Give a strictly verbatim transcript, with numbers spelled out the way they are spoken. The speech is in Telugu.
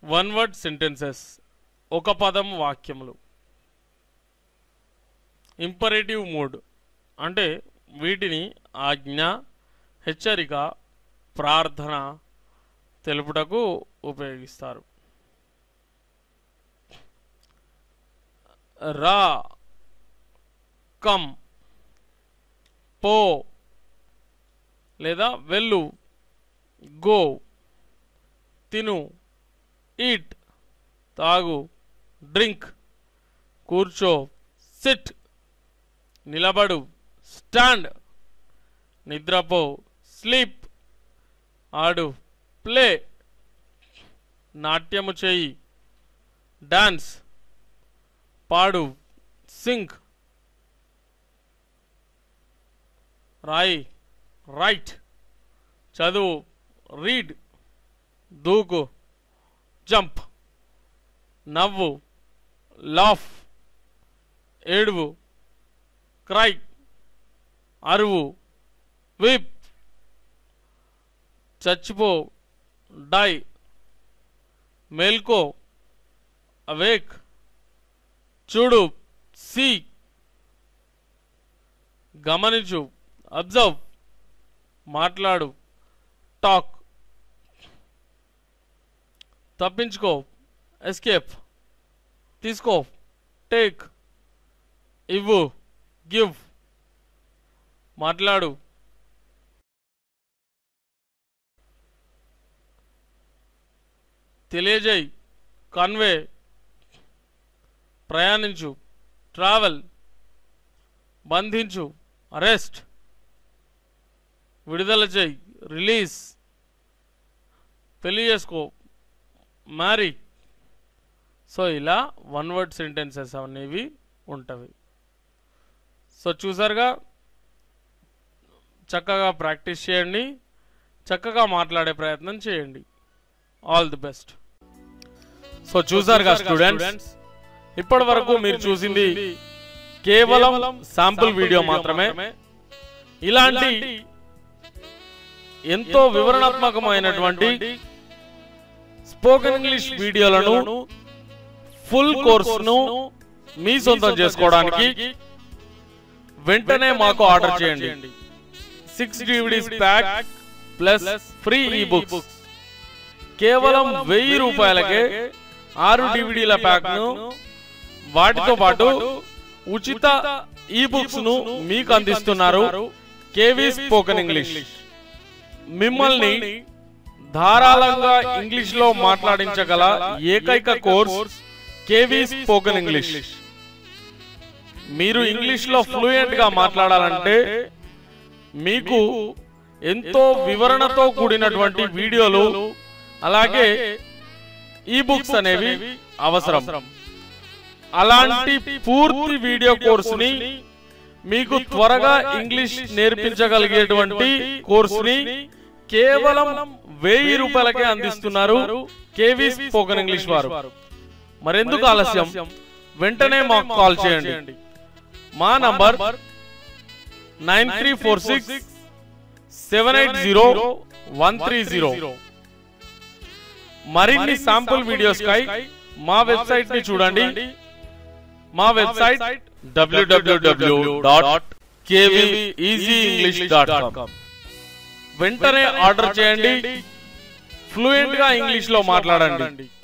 వన్ వర్డ్ సెంటెన్సెస్ ఒక పదం వాక్యములు. ఇంపరేటివ్ మోడ్ అంటే వీటిని ఆజ్ఞ, హెచ్చరిక, ప్రార్థన తెలుపుటకు ఉపయోగిస్తారు. రా, కమ్, పో లేదా వెళ్ళు, గో, తిను, ఈట్, తాగు, డ్రింక్, కూర్చో, సిట్, నిలబడు, స్టాండ్, నిద్రపో, స్లీప్, ఆడు, ప్లే, నాట్యము చేయి, డాన్స్, పాడు, సింగ్, రాయి, రైట్, చదువు, రీడ్, దూకు, జంప్, నవ్వు, లాఫ్, ఏడువు, క్రై, అరువు, వీప్, చచ్చిపో, డై, మేల్కో, అవేక్, చూడు, సీ, గమనించు, అబ్జర్వ్, మాట్లాడు, టాక్, తప్పించుకో, ఎస్కేప్, తీసుకో, టేక్, ఇవ్వు, గివ్, మాట్లాడు, తెలియజేయి, కన్వే, ప్రయాణించు, ట్రావెల్, బంధించు, అరెస్ట్, విడుదల చేయి, రిలీజ్, పెళ్లి చేసుకో, మ్యారీ. సో ఇలా వన్ వర్డ్ సెంటెన్సెస్ అనేవి ఉంటవి. సో చూసారుగా, చక్కగా ప్రాక్టీస్ చేయండి, చక్కగా మాట్లాడే ప్రయత్నం చేయండి. All the best. సో చూసారుగా స్టూడెంట్స్, ఇప్పటి వరకు మీరు చూసింది కేవలం శాంపుల్ వీడియో మాత్రమే. ఇలాంటి ఎంతో వివరణాత్మకమైనటువంటి స్పోకెన్ ఇంగ్లీష్ వీడియోలను, ఫుల్ కోర్సును మీ సొంతం చేసుకోవడానికి వెంటనే మాకు ఆర్డర్ చేయండి. Six DVDs pack plus free ebooks కేవలం వెయ్యి రూపాయలకే ఆరు డివిడీల ప్యాక్ ను, వాటితో పాటు ఉచిత ఈ బుక్స్ ను మీకు అందిస్తున్నారు కేవీ స్పోకెన్ ఇంగ్లీష్. మిమ్మల్ని ధారాళంగా ఇంగ్లీష్ లో మాట్లాడించగల ఏకైక కోర్స్ కేవీ స్పోకెన్ ఇంగ్లీష్. మీరు ఇంగ్లీష్ లో ఫ్లూయెంట్ గా మాట్లాడాలంటే మీకు ఎంతో వివరణతో కూడినటువంటి వీడియోలు, అలాగే ఈ బుక్స్ అనేవి అవసరం. అలాంటి పూర్తి వీడియో కోర్సుని, మీకు త్వరగా ఇంగ్లీష్ నేర్పించగలిగేటువంటి కోర్సుని కేవలం వెయ్యి రూపాయలకే అందిస్తున్నారు కేవీ స్పోకెన్ ఇంగ్లీష్ వారు. మరెందుకు ఆలస్యం, వెంటనే మాకు కాల్ చేయండి. మా number nine three four six seven eight zero one three zero. మరిన్ని శాంపుల్ వీడియోస్ కై మా వెబ్సైట్ ని చూడండి. మా website W W W dot KV easy English dot com. వెంటనే ఆర్డర్ చేయండి, ఫ్లూయెంట్ గా ఇంగ్లీష్ లో మాట్లాడండి.